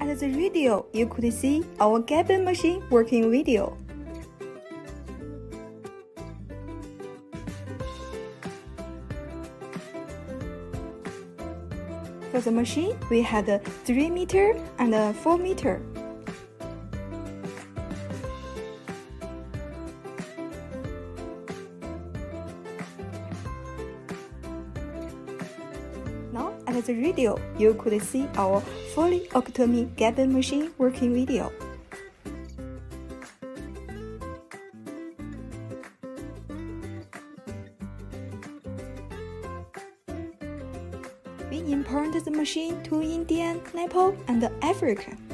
at the radio, you could see our Gabion machine working video. For the machine, we had a 3 meter and a 4 meter. Now, at the radio, you could see our fully automatic Gabion machine working video. We imported the machine to India, Nepal, and Africa.